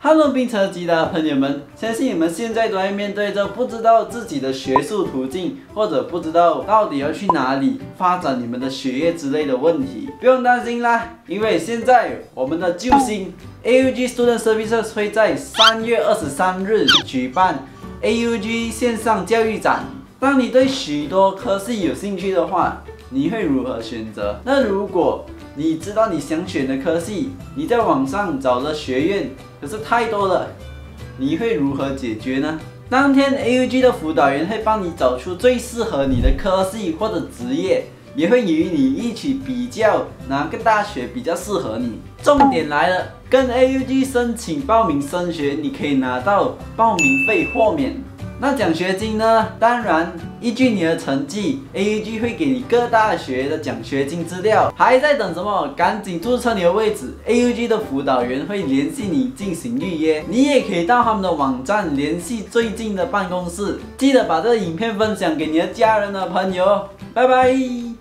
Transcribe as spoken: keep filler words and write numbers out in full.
Hello， 冰车机的朋友们，相信你们现在都在面对着不知道自己的学术途径，或者不知道到底要去哪里发展你们的学业之类的问题。不用担心啦，因为现在我们的救星 A U G Student Services 会在三月二十三日举办 A U G 线上教育展。当你对许多科系有兴趣的话，你会如何选择？那如果你知道你想选的科系，你在网上找了学院，可是太多了，你会如何解决呢？当天 A U G 的辅导员会帮你找出最适合你的科系或者职业，也会与你一起比较哪个大学比较适合你。重点来了，跟 A U G 申请报名升学，你可以拿到报名费豁免。那奖学金呢？当然，依据你的成绩 ，A U G 会给你各大学的奖学金资料。还在等什么？赶紧注册你的位置 ，A U G 的辅导员会联系你进行预约。你也可以到他们的网站联系最近的办公室。记得把这个影片分享给你的家人和朋友。拜拜。